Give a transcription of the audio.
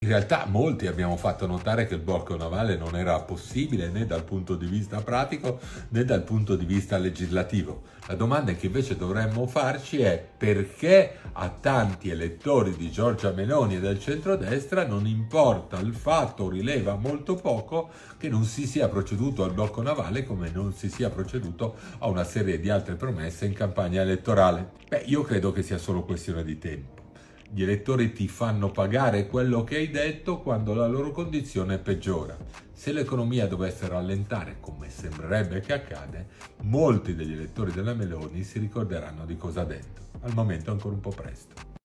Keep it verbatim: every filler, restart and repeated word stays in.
In realtà molti abbiamo fatto notare che il blocco navale non era possibile né dal punto di vista pratico né dal punto di vista legislativo. La domanda che invece dovremmo farci è: perché a tanti elettori di Giorgia Meloni e del centrodestra non importa il fatto, o rileva molto poco, che non si sia proceduto al blocco navale come non si sia proceduto a una serie di altre promesse in campagna elettorale? Beh, io credo che sia solo questione di tempo. Gli elettori ti fanno pagare quello che hai detto quando la loro condizione peggiora. Se l'economia dovesse rallentare, come sembrerebbe che accade, molti degli elettori della Meloni si ricorderanno di cosa ha detto. Al momento è ancora un po' presto.